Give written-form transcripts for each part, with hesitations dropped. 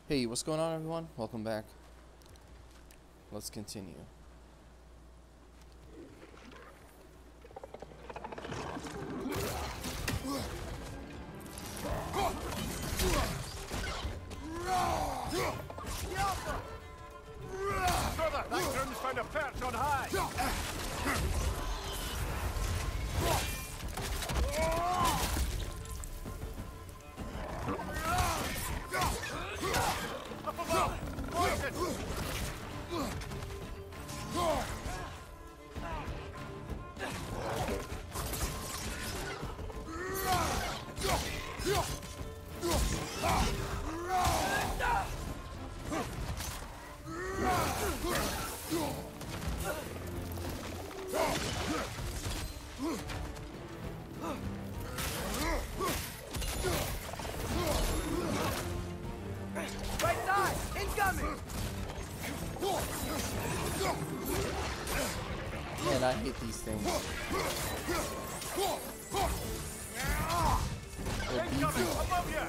Hey, what's going on, everyone? Welcome back. Let's continue. Brother, that groom's found a perch on high. Up above! Poison! Right side! Incoming! Man, I hate these things. They're Incoming! beefy. Above you!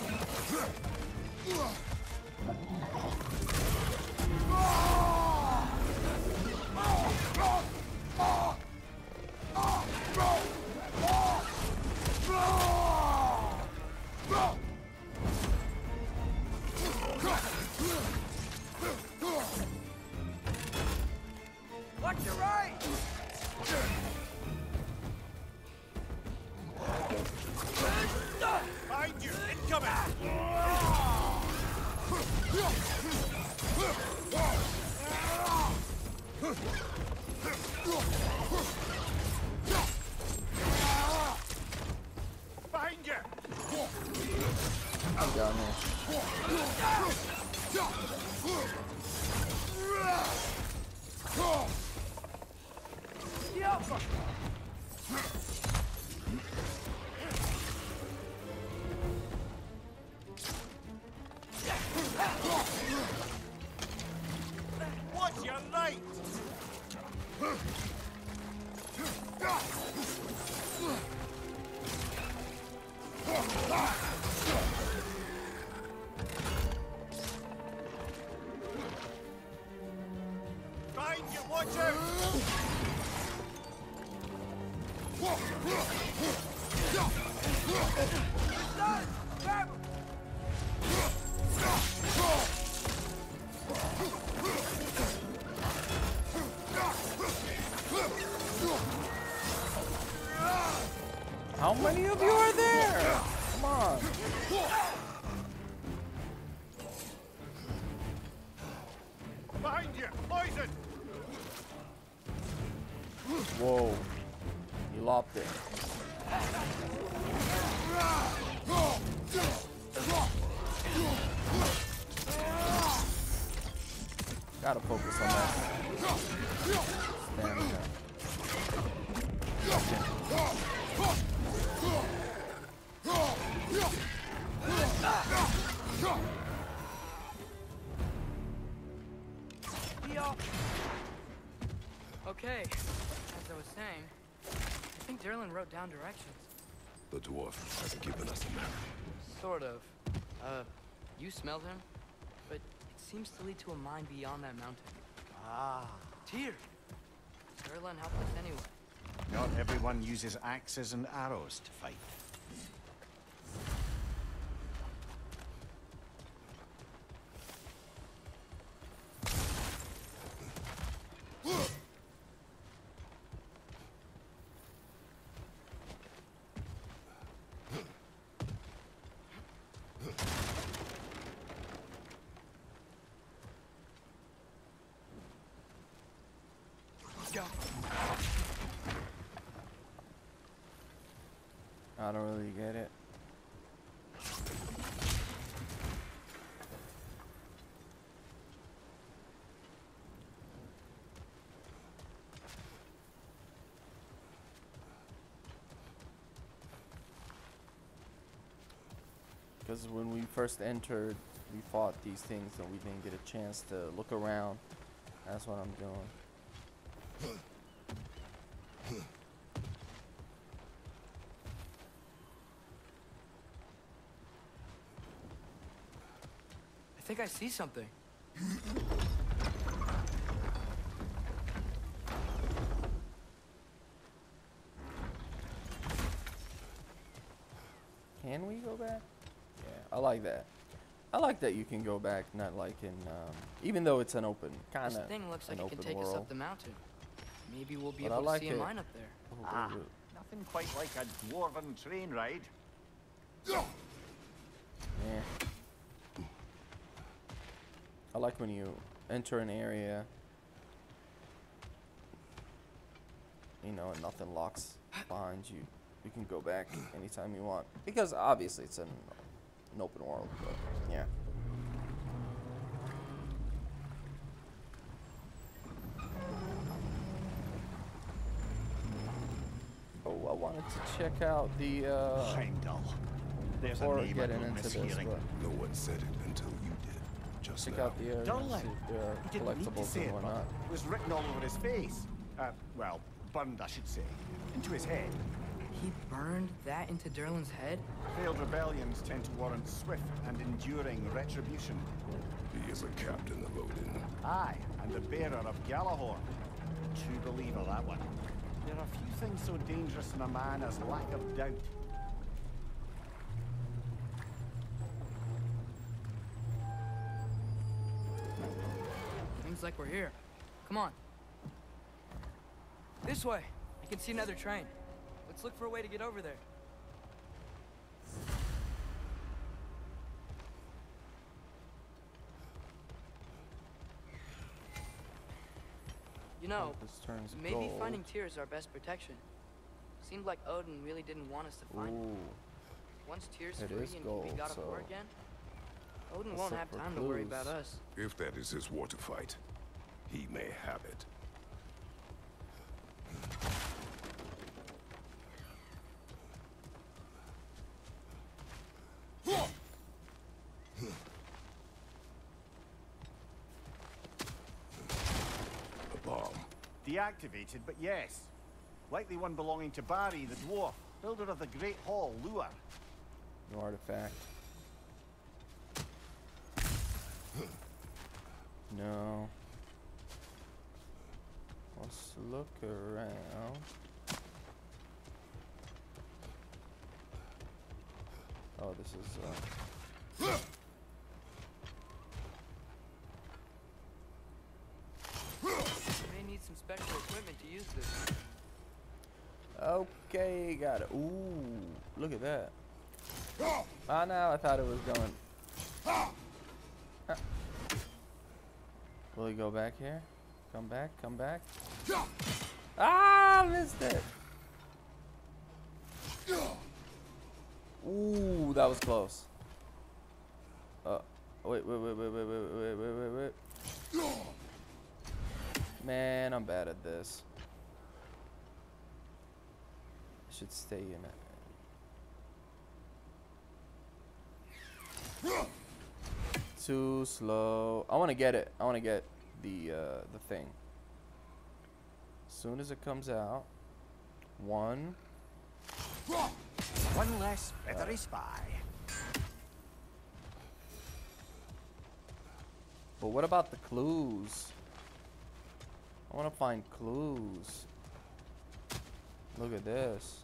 Watch your right! Behind you! Incoming! Behind you! I'm down there. Watch your light! Behind you, watch out! Done! Grab him! How many of you are there? Come on. Behind you! Poison! Whoa. You lopped it. Gotta focus on that. Stamina. Okay, as I was saying, I think Derlin wrote down directions. The dwarf hasn't given us a map. Sort of. You smelled him, but it seems to lead to a mine beyond that mountain. Ah, Tyr! Derlin helped us anyway. not everyone uses axes and arrows to fight. Let's go. I don't really get it. Because when we first entered, we fought these things and we didn't get a chance to look around. That's what I'm doing. think I see something. Can we go back? Yeah, I like that. I like that you can go back, not like in, even though it's an open, kind This of thing looks like an it can open take us world. up the mountain. Maybe we'll be But I able like to see a it. mine up there. Oh, Ah, wait, wait. nothing quite like a dwarven train ride. Yeah. I like when you enter an area, you know, and nothing locks behind you. You can go back anytime you want. Because obviously it's an open world, but yeah. Oh, I wanted to check out the, Heimdall. There's a before name I getting don't into miss this, hearing. but No one said it until you did. Just check now. out the area and Darling, see if there he are didn't need to collectibles say and it, but whatnot. it was written all over his face. Well, burned, I should say. Into his head. He burned that into Durlin's head? Failed rebellions tend to warrant swift and enduring retribution. He is a captain of Odin. Aye, and the bearer of Galahorn. True believer, that one. There are few things so dangerous in a man as lack of doubt. Seems like we're here. Come on. This way. I can see another train. Let's look for a way to get over there. You know, This turns maybe gold. finding Tyr is our best protection. Seemed like Odin really didn't want us to find him. Ooh, Once Tyr's it free is and gold, we got so up war again, Odin let's won't look have for time to worry clues. about us. If that is his war to fight, he may have it. A bomb. Deactivated, but yes. Likely one belonging to Barry, the dwarf, builder of the Great Hall, Lure. no artifact. No. Let's look around. Oh, this is We may need some special equipment to use this. okay. Got it. Ooh, look at that. Ah, now I thought it was going. Ah. Will he go back here? Come back. Come back. Ah, missed it. Ooh, that was close. Wait. Man, I'm bad at this. I should stay in it. Too slow. I want to get it. I want to get the thing. As soon as it comes out. One. One less feathery spy. But what about the clues? I want to find clues. Look at this.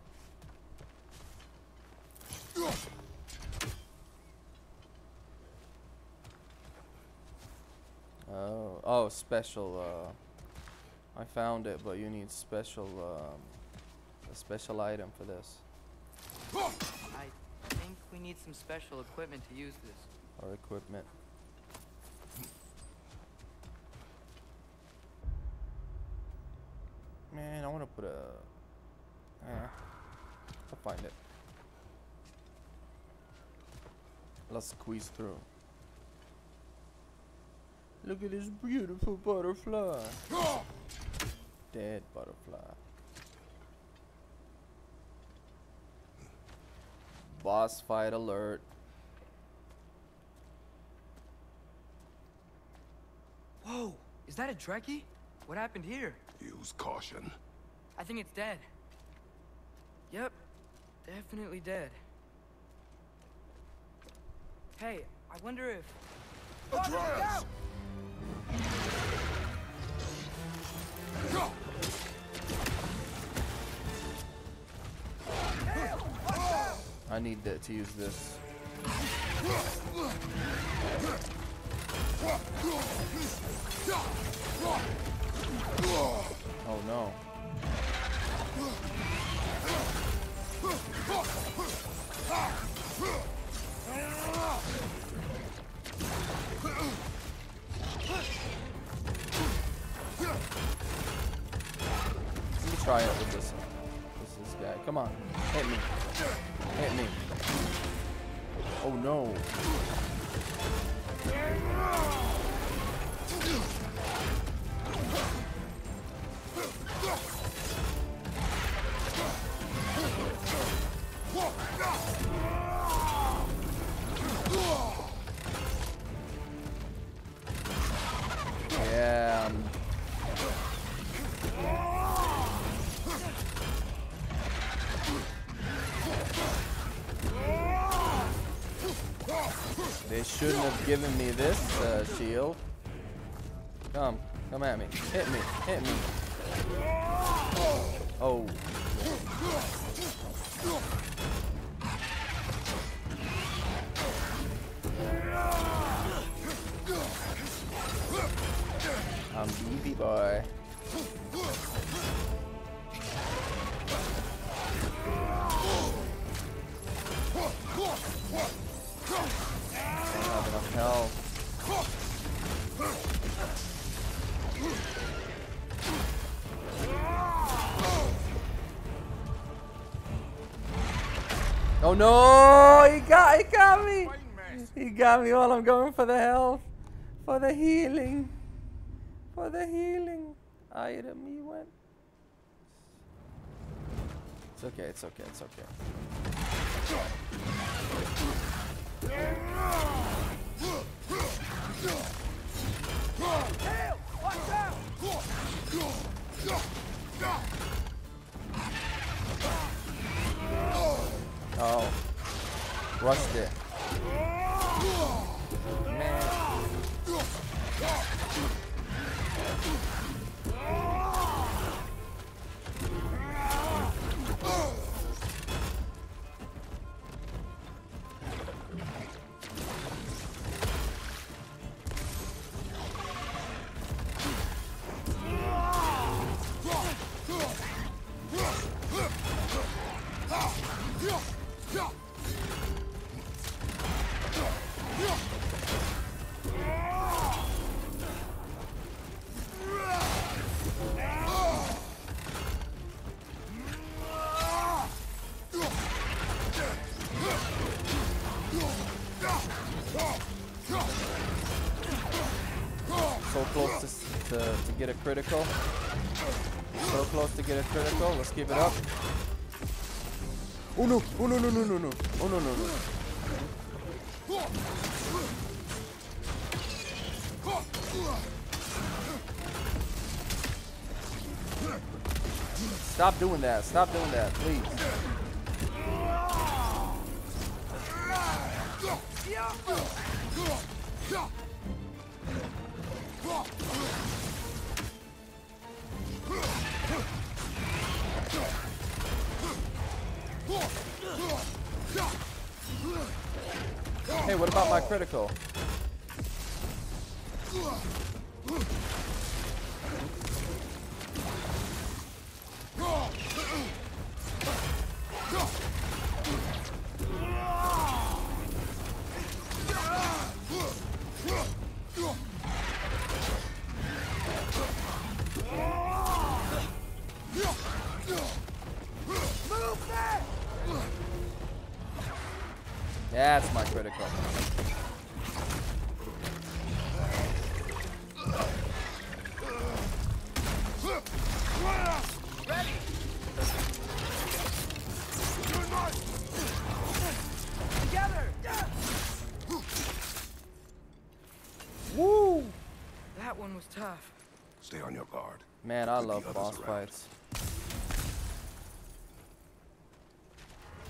Oh, special. I found it, but you need special, a special item for this. I think we need some special equipment to use this. Or equipment. Man, I want to put a. I'll find it. Let's squeeze through. Look at this beautiful butterfly. Dead butterfly. Boss fight alert. Whoa! Is that a Trekkie? What happened here? Use caution. I think it's dead. Yep. Definitely dead. Hey, I wonder if... Atreus! I need to use this. Oh no. Let me try it with this guy. Come on. Hit me. Hit me. Oh no. Yeah. They shouldn't have given me this shield. Come at me. Hit me. Hit me. Oh. I'm BB boy. I don't have enough health. Oh no! He got me! He got me while I'm going for the health. For the healing. For the healing item he went. It's okay, it's okay, it's okay. Oh. Rushed it. Man. So close to get a critical. So close to get a critical. Let's keep it up. Oh no! Oh no! No! No! No! No! Oh no! No! No! Stop doing that! Stop doing that, please. Hey, what about my critical? That's my critical. Ready! Together! Woo! That one was tough. Stay on your guard. Man, I Keep the love others boss around. fights.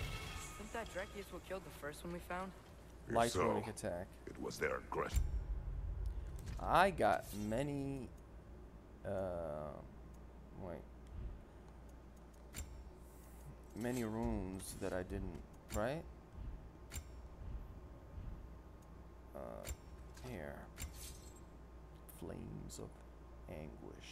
Think that Drekius what killed the first one we found? Light So, sonic attack. it was their aggression. I got many. Wait. Many rooms that I didn't. Right? Here. Flames of anguish.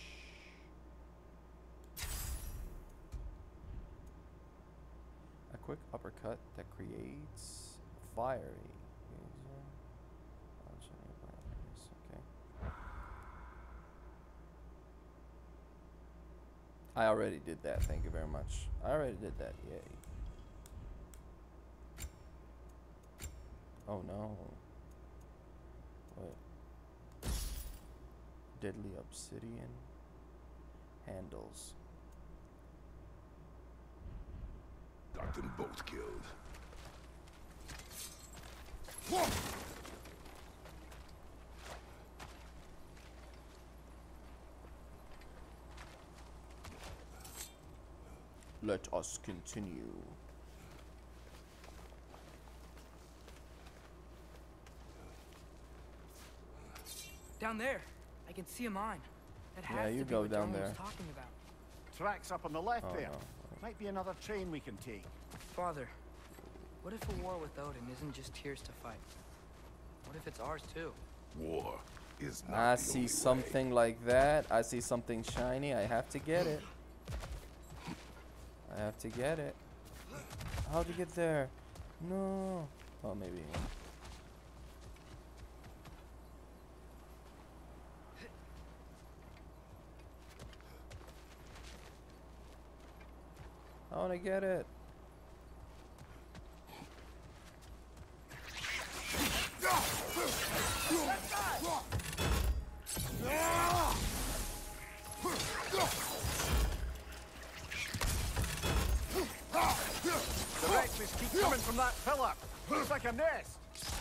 A quick uppercut that creates fiery. Okay. I already did that. Thank you very much. I already did that. Yay. Oh no. What? Deadly obsidian handles. Got them both killed. Let us continue. Down there, I can see a mine. That Yeah, has you to be go what down John there. was talking about. Tracks up on the left Oh, there. no. Might be another train we can take. Father, what if a war with Odin isn't just Tyr's to fight? What if it's ours too? War is not I the see only something like that. I see something shiny. I have to get it. I have to get it. How'd you get there? No. Oh, maybe. I want to get it. The wretches keep coming from that pillar. Looks like a nest.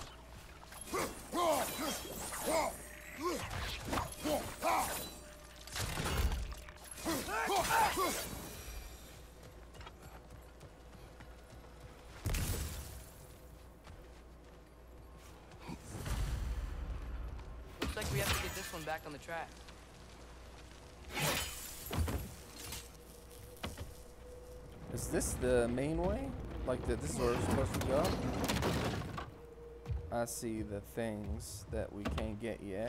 Looks like we have to get this one back on the track. Is this the main way? Like this is where we're supposed to go? I see the things that we can't get yet.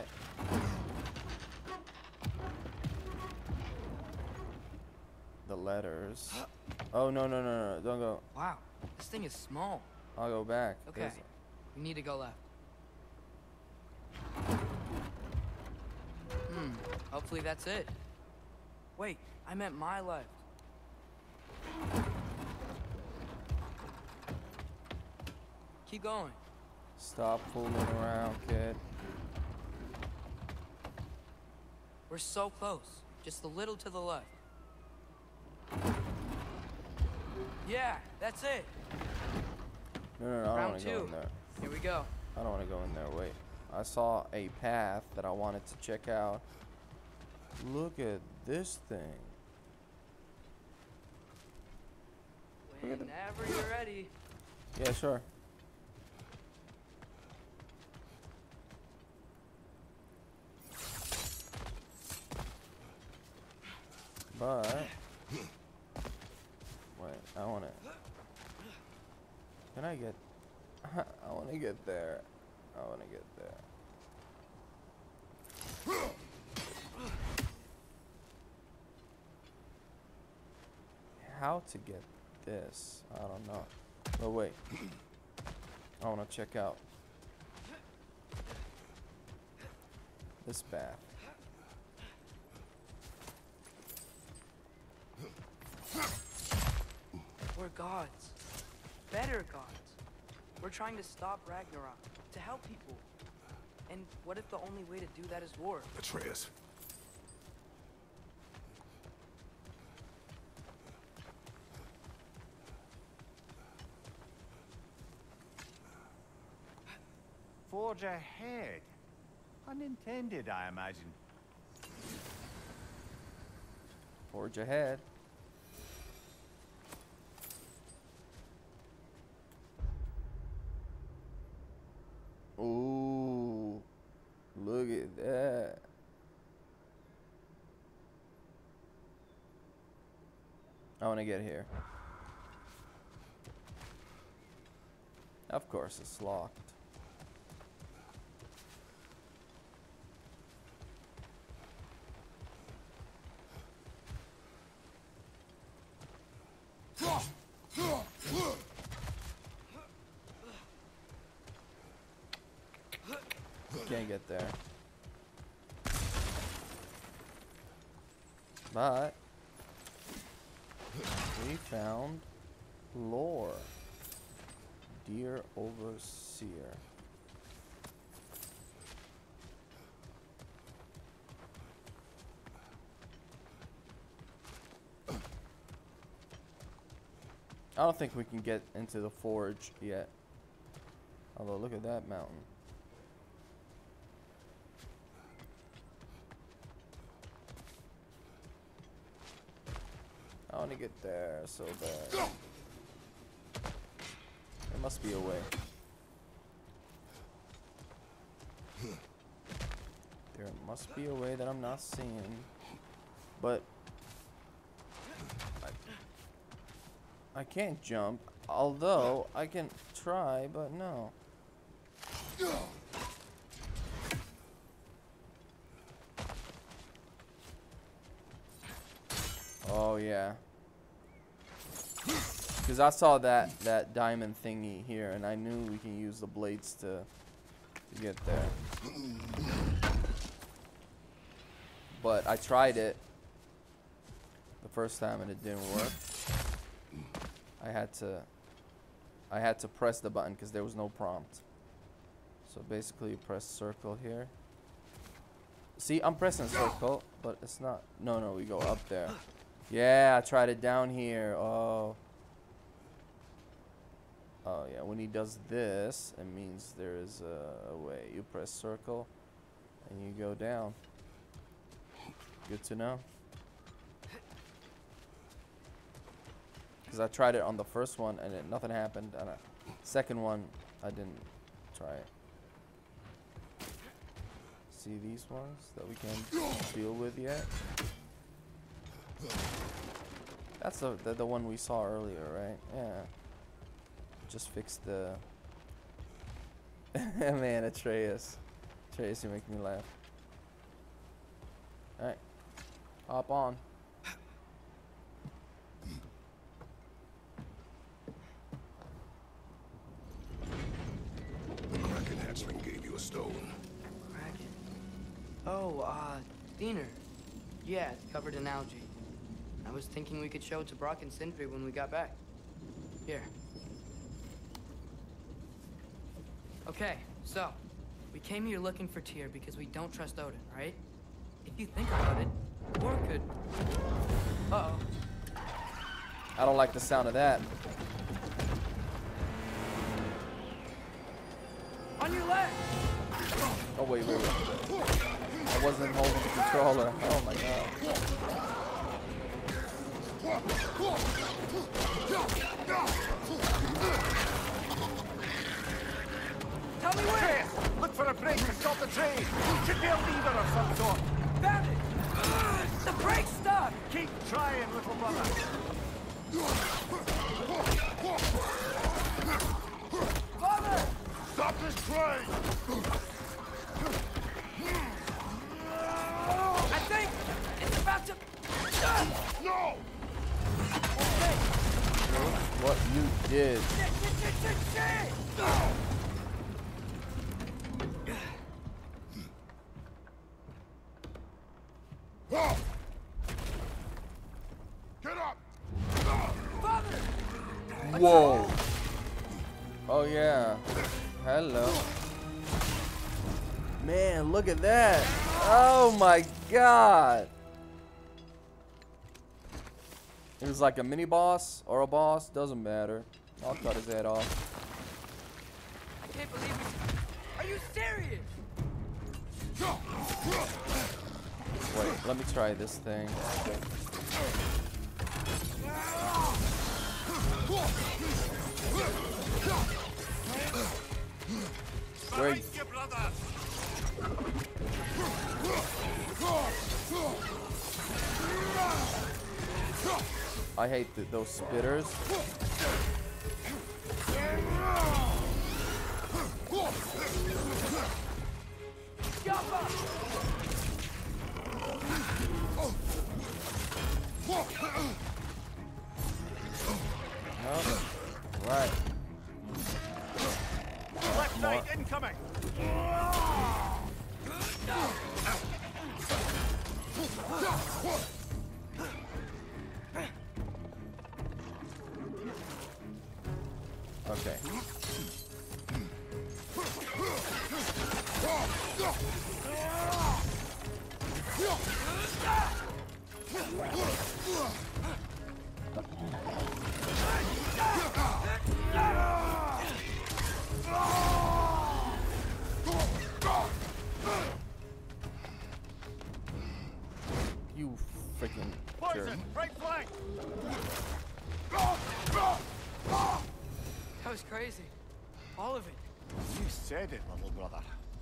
The letters. Oh, no, no, no, no. Don't go. Wow, this thing is small. I'll go back. Okay, There's- we need to go left. Hopefully that's it. Wait, I meant my left. Keep going. Stop fooling around, kid. We're so close. Just a little to the left. Yeah, that's it. No, no, no. I don't Round want to go two. in there. Here we go. I don't want to go in there. Wait. I saw a path that I wanted to check out. Look at this thing. Look at the- Whenever you're ready. Yeah, sure. But wait, I want to. Can I get? I want to get there. I want to get there. How to get this? I don't know. But wait. I want to check out this path. We're gods. Better gods. We're trying to stop Ragnarok. To help people. And what if the only way to do that is war? Atreus. Forge ahead. Unintended, I imagine. Forge ahead. Ooh, look at that. I want to get here. Of course, it's locked. Can't get there. But we found lore. Dear Overseer. I don't think we can get into the forge yet. Although, look at that mountain. I want to get there so bad. There must be a way. There must be a way that I'm not seeing. But I can't jump. Although I can try, but no. Oh yeah. Because I saw that diamond thingy here, and I knew we can use the blades to get there. But I tried it the first time and it didn't work. I had to press the button because there was no prompt. So basically, you press circle here. See, I'm pressing circle, but it's not. No, we go up there. Yeah, I tried it down here. Oh yeah, when he does this, it means there is a way. You press circle and you go down. Good to know. Because I tried it on the first one and nothing happened. And second one, I didn't try it. See these ones that we can't deal with yet? That's the one we saw earlier, right? Yeah. Just fix the... Man, Atreus. Atreus, you make me laugh. Alright. Hop on. The Kraken hatchling gave you a stone. Kraken. Oh, Diener. Yeah, it's covered in algae. I was thinking we could show it to Brock and Sindri when we got back. Here. Okay, so we came here looking for Tyr because we don't trust Odin, right? If you think about it, Thor could... Uh-oh. I don't like the sound of that. On your left! Oh, wait. I wasn't holding the controller. Oh, my God. Tell me where! Look for a break to stop the train. Should be a lever of some sort. Found it! The brake's stuck! Keep trying, little brother. Father! Stop this train! I think it's about to... No! Okay. What you did. Shit! Get up! Father! Whoa. Oh, yeah. Hello. Man, look at that. Oh, my God. It was like a mini boss or a boss. Doesn't matter. I'll cut his head off. I can't believe it. Are you serious? Wait, let me try this thing. Where? I hate those spitters. Right. Left knight incoming. Okay. You freaking jerk. Poison, right flank. That was crazy. All of it. You said it, little brother.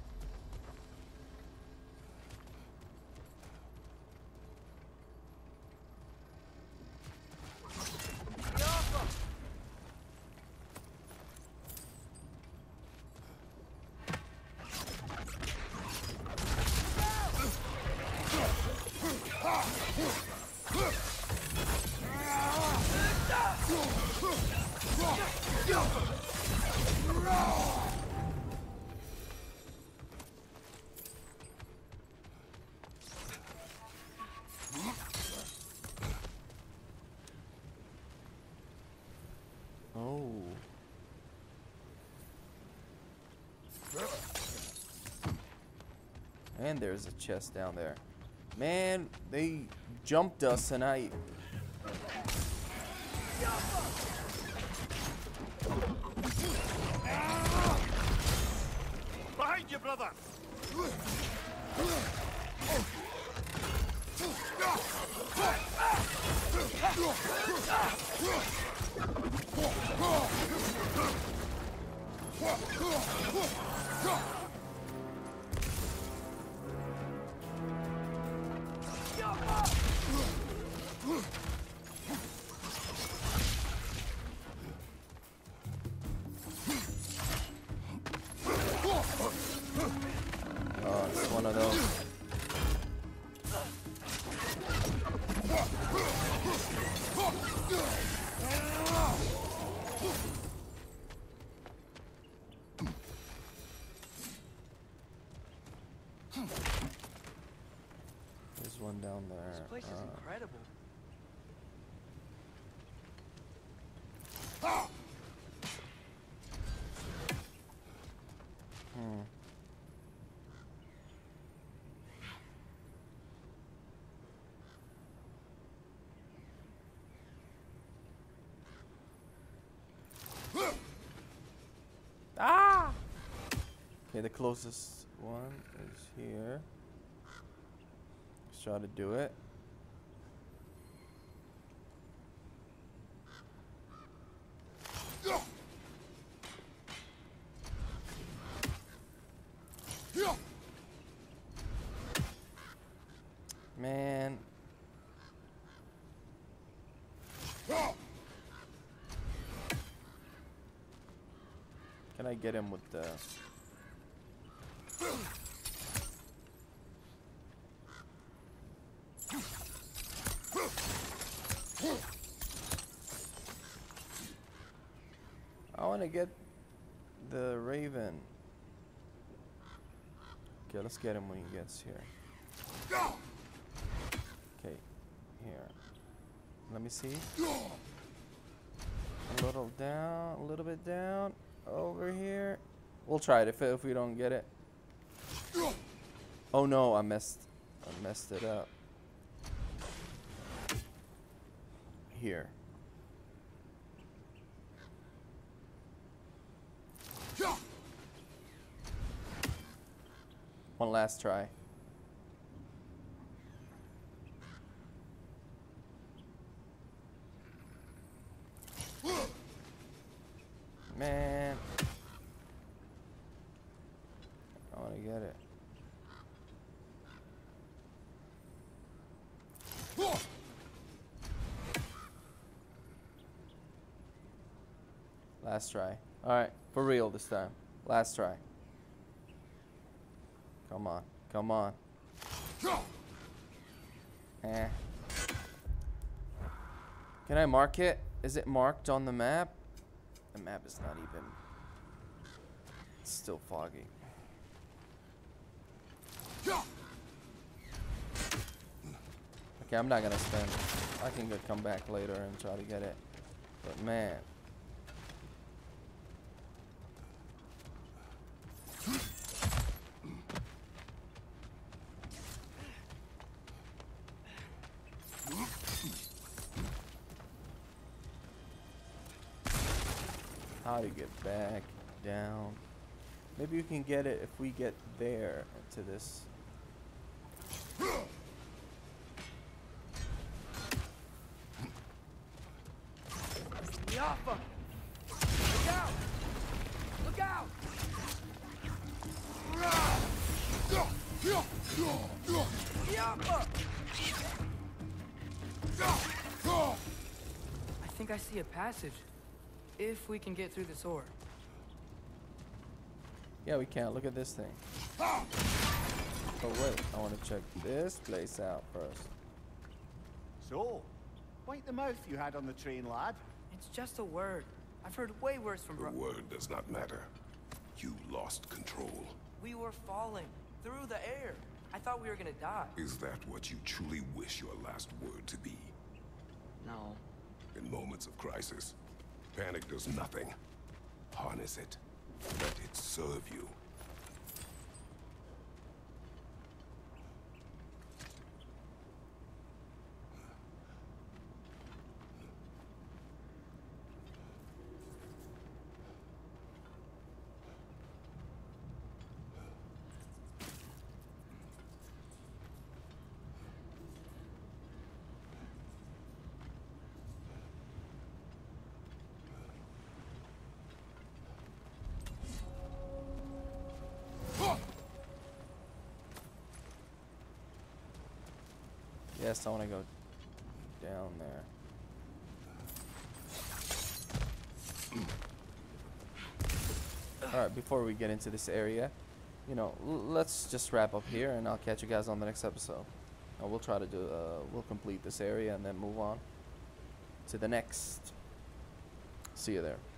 Oh. And there's a chest down there. Man, they jumped us and I... Behind you, brother. Oh, it's one of those. There's one down there. This place is incredible. Ah! Okay, the closest one is here. Let's try to do it. Man. Can I get him with the... I want to get the raven. Okay, let's get him when he gets here. Okay, here. Let me see. A little down, a little bit down. Over here. We'll try it if we don't get it. Oh no, I messed it up. Here. One last try. Man. I want to get it. Last try. Alright, for real this time. Last try. Come on. Come on. Eh. Can I mark it? Is it marked on the map? The map is not even... It's still foggy. Okay, I'm not gonna spend... I can come back later and try to get it. But man... How to get back down. Maybe you can get it if we get there into this. Yaffa! Look out! Look out! Yaffa! I think I see a passage. If we can get through this ore. Yeah, we can. Look at this thing. Oh wait, I want to check this place out first. So, wipe the mouth you had on the train, lad. It's just a word. I've heard way worse from The word does not matter. You lost control. We were falling through the air. I thought we were gonna die. Is that what you truly wish your last word to be? No. In moments of crisis, panic does nothing. Harness it. Let it serve you. Yes, I want to go down there. Alright, before we get into this area, you know, let's just wrap up here and I'll catch you guys on the next episode. We'll try to do, we'll complete this area and then move on to the next. See you there.